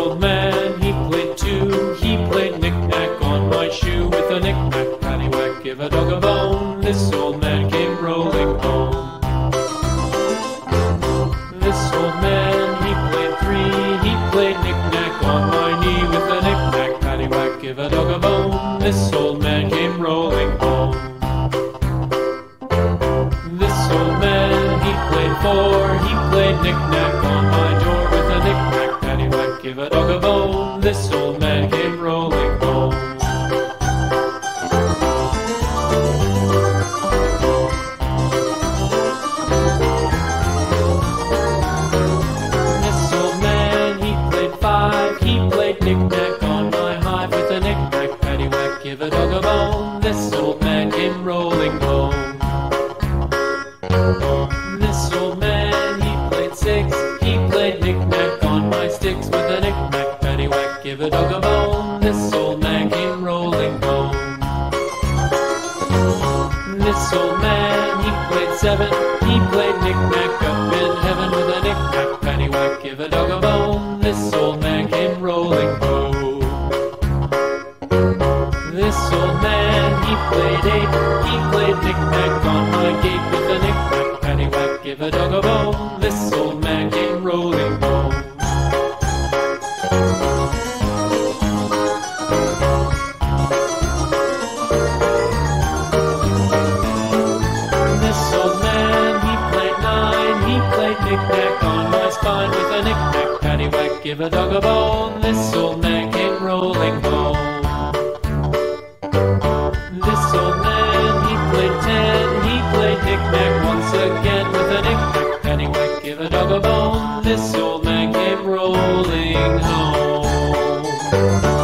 old man, he played two. He played knick-knack on my shoe. With a knick-knack, paddywhack, give a dog a bone. This old man came rolling home. This old man, he played three. He played knick-knack on my knee. With a knick-knack, paddywhack, give a dog a bone. This old man came rolling home. This old man, he played four. He played knick-knack on my door. With a knick-knack, paddywhack, give a dog a bone. This old man came rolling home. This old man, he played five. He played knick-knack on my hive. With a knick-knack, paddywhack, give a dog a bone. This old man came rolling home. This old man, he played six. He played knick-knack on my sticks. With a knick-knack, paddywhack, give a dog a bone. This old man came rolling home. This old man, he played seven. He played knick-knack up in heaven. With a knick-knack, paddywhack, give a dog a bone. This old man came rolling home. This old man, he played eight. He played knick-knack on my gate. With a knick-knack, paddywhack, give a dog a bone. This old man came rolling home. This old man, he played nine. He played knick-knack on my spine. With a knick-knack, paddywhack, give a dog a bone. This old man came rolling home. This old man, he played ten. He played knick-knack once again. With a knick-knack, paddywhack, give a dog a bone. This old man came rolling home.